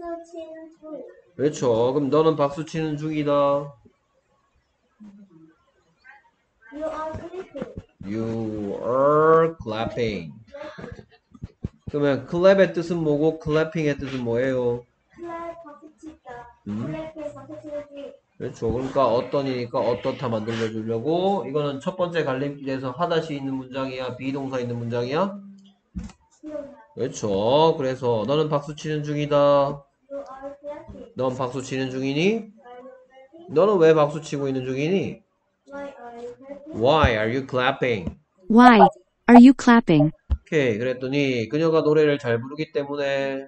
치는 중. 그렇죠. 그럼 너는 박수 치는 중이다. You are clapping. You are clapping. 그러면 clap의 뜻은 뭐고 clapping의 뜻은 뭐예요? 클랩 박수 치다. 음? 클랩에 박수 치는 중. 그렇죠. 그러니까 어떤이니까 어떻다 만들어 주려고. 이거는 첫 번째 갈림길에서 하다시 있는 문장이야? 비동사 있는 문장이야? 그렇죠. 그래서 너는 박수 치는 중이다. You are clapping. 넌 박수 치는 중이니? Are you clapping? 너는 왜 박수 치고 있는 중이니? Why are you clapping? Why are you clapping? Why are you clapping? 오케이. 그랬더니 그녀가 노래를 잘 부르기 때문에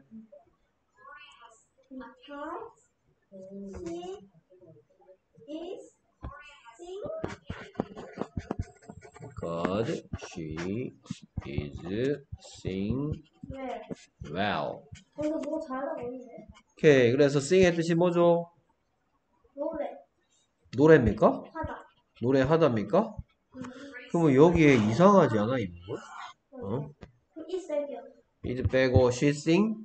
Because she is because she is sing sing well. well. 거기서 뭐가 잘하다 보이네. 오케이. 그래서 sing의 뜻이 뭐죠? 노래 노래입니까? 하다. 노래하다입니까? 그러면 여기에 이상하지 않아, 이 부분? 어? 이세요. is 빼고 she sing?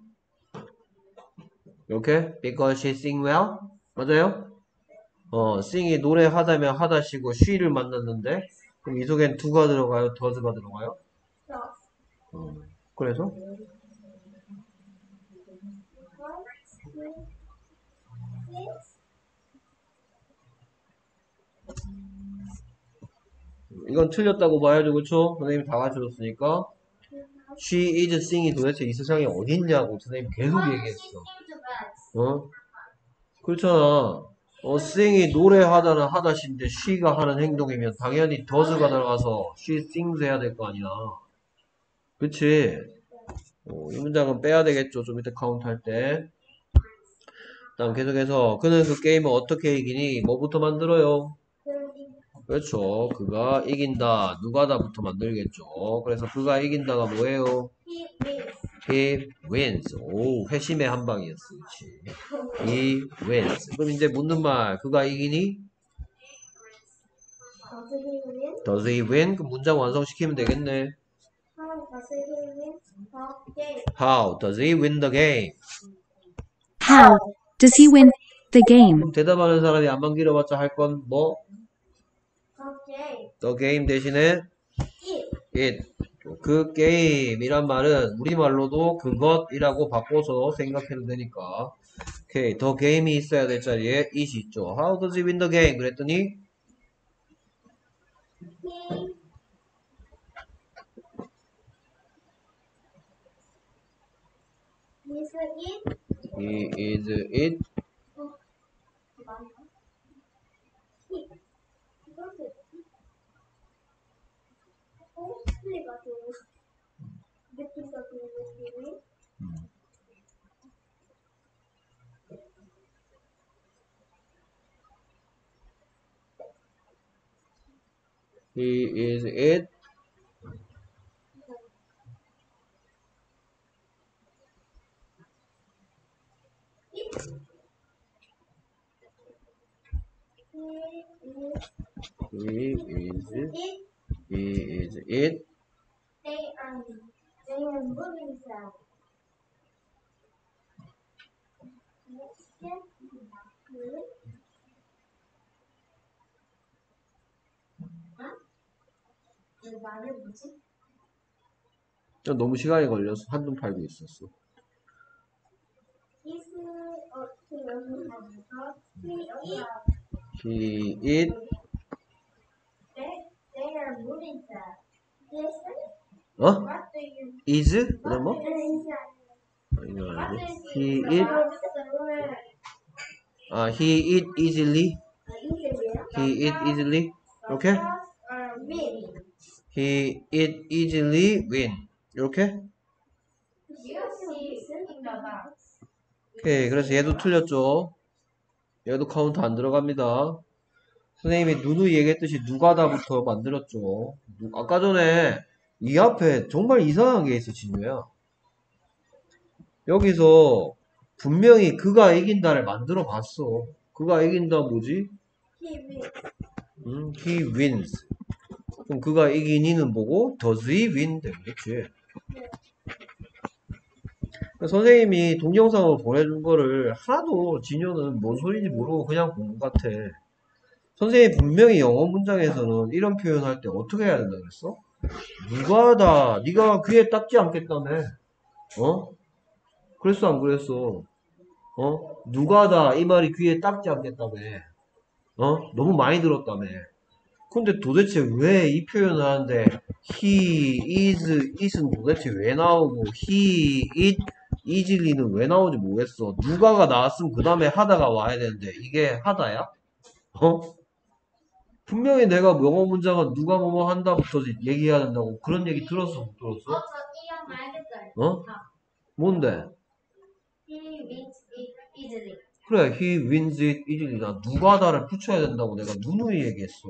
이렇게? because she sing well? 맞아요? sing이 노래하다면 하다시고 she를 만났는데 그럼 이 속엔 do가 들어가요? does가 들어가요? 그래서? 이건 틀렸다고 봐야죠, 그쵸? 선생님이 다 가르쳐줬으니까. She is sing이 도대체 이 세상에 어딨냐고 선생님이 계속 얘기했어. 그렇잖아. sing이 노래하다는 하다시인데 she가 하는 행동이면 당연히 does가 들어가서 she sings 해야 될 거 아니야. 그치? 이 문장은 빼야 되겠죠. 좀 이따 카운트 할 때. 다음 계속해서 그는 그 게임을 어떻게 이기니? 뭐부터 만들어요? 그렇죠. 그가 이긴다. 누가다부터 만들겠죠. 그래서 그가 이긴다가 뭐예요? He wins. 오, 회심의 한 방이었어. 그렇지. He wins. 그럼 이제 묻는 말. 그가 이기니? Does he win? 그럼 문장 완성시키면 되겠네. How does he win the game? How does he win the game? 그럼 대답하는 사람이 안만 길어봤자 할 건 뭐? The game 대신에 it. 그 게임이란 말은 우리말로도 그것이라고 바꿔서 생각해도 되니까. 오케이. the game이 있어야 될 자리에 it이 있죠. How does he win the game? 그랬더니 he is it. He is it. He is it. They are moving sound. 말을 뭐지? 너무 시간이 걸려서 한눈 팔고 있었어. He it. They are moving sound. Yes. 어? What do you? is? 그다음 뭐? 이거 아니지. He it. He eat easily. He eat easily. 이렇게? He eat easily win. 이렇게? 오케이. 그래서 얘도 틀렸죠. 얘도 카운트 안 들어갑니다. 선생님이 누누이 얘기했듯이 누가다부터 만들었죠. 아까 전에 이 앞에 정말 이상한 게 있어, 진우야. 여기서 분명히 그가 이긴다를 만들어 봤어. 그가 이긴다 뭐지? He wins. 그럼 그가 이기니는 뭐고? Does he win? 되겠지. 선생님이 동영상을 보내준 거를 하나도 진효는 뭔 소리인지 모르고 그냥 본 것 같아. 선생님이 분명히 영어 문장에서는 이런 표현할 때 어떻게 해야 된다 그랬어? 누가 다 네가 귀에 닦지 않겠다며. 어? 그랬어 안 그랬어? 누가 다 이 말이 귀에 닦지 않겠다며. 너무 많이 들었다며. 근데 도대체 왜 이 표현을 하는데 he is it은 도대체 왜 나오고 he it easily,는 왜 나오는지 모르겠어. 누가가 나왔으면 그 다음에 하다가 와야 되는데 이게 하다야? 분명히 내가 영어 문장은 누가 뭐뭐 한다부터 얘기해야 된다고 그런 얘기 들었어 못 들었어? 저 이런 말 했어요. 어? 뭔데? He wins it easily. 그래 he wins it easily. 나 누가 다를 붙여야 된다고 내가 누누이 얘기했어.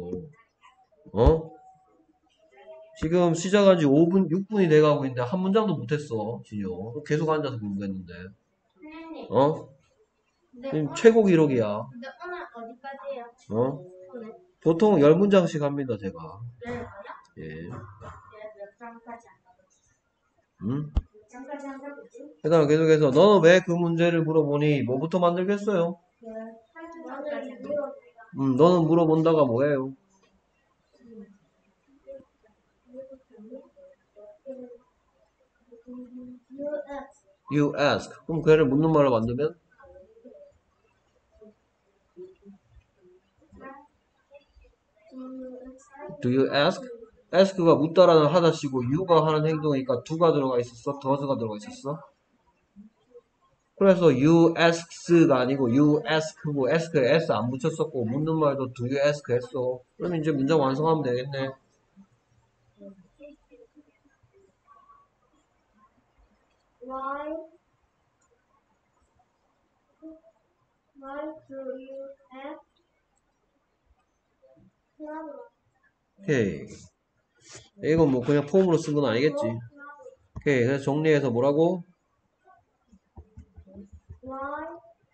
지금 시작한 지 5분 6분이 돼가고 있는데 한 문장도 못했어 진효. 계속 앉아서 공부했는데. 선생님. 근데 지금 오늘, 최고 기록이야. 근데 오늘 어디까지예요? 오늘 보통 10문장씩 합니다 제가. 내일 가요? 예. 내일 몇 장까지 안 가보지? 응? 몇 장까지 안 가보지? 그다음 계속해서 너는 왜 그 문제를 물어보니 뭐부터 만들겠어요? 네. 한 장까지 안 가보지. 너는 물어본다가 뭐예요? You ask. 그럼 걔를 묻는 말로 만들면 Do you ask? ask가 묻다라는 하다시고 you가 하는 행동이니까 do가 들어가 있었어? does가 들어가 있었어? 그래서 you asks가 아니고 you ask고 ask에 s 안 붙였었고 묻는 말도 do you ask 했어. 그럼 이제 문장 완성하면 되겠네. Why do you ask? 오케이. 이건 뭐 그냥 폼으로 쓴 건 아니겠지. 오케이. 그래서 정리해서 뭐라고? Why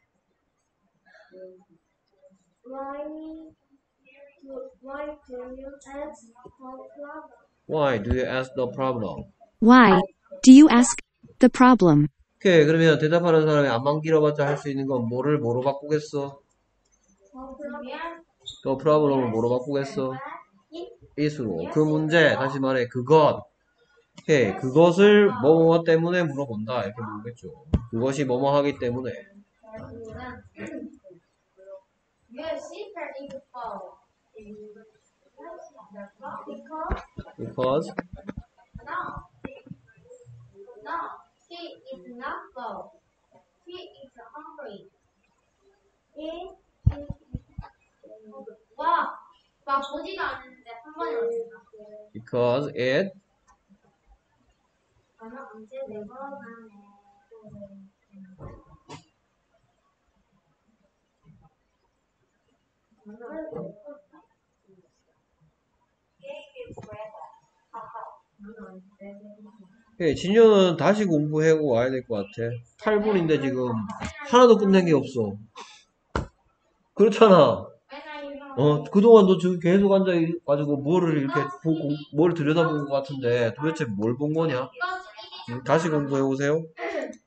do you ask for problem? Why do you ask the problem? Why do you ask the problem? 오케이. 그러면 대답하는 사람이 안만 길어봤자 할 수 있는 건 뭐를 뭐로 바꾸겠어? the problem을 뭐로 바꾸겠어? it으로. 그 문제, 다시 말해 그것. 오케이. 그것을 뭐뭐 때문에 물어본다. 이렇게 물겠죠. 그것이 뭐뭐 하기 때문에. Your sister is full. Because No, she is not full. She is hungry. 막 보지도 않았는데 한 번에 왔습니다. because it 저는 언제 내버려가네. 예, 진효는 다시 공부하고 와야 될 것 같아. 8분인데 지금 하나도 끝낸 게 없어. 그렇잖아. 그동안 너 지금 계속 앉아가지고 뭐를 이렇게 보고, 뭘 들여다본 것 같은데 도대체 뭘 본 거냐? 다시 공부해 오세요.